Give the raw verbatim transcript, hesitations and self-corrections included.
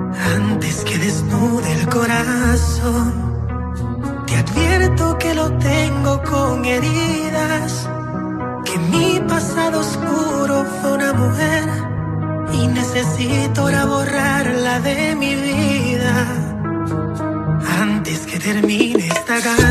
Antes que desnude el corazón, te advierto que lo tengo con heridas, que mi pasado oscuro fue una mujer y necesito ahora borrarla de mi vida. Antes que termine esta guerra,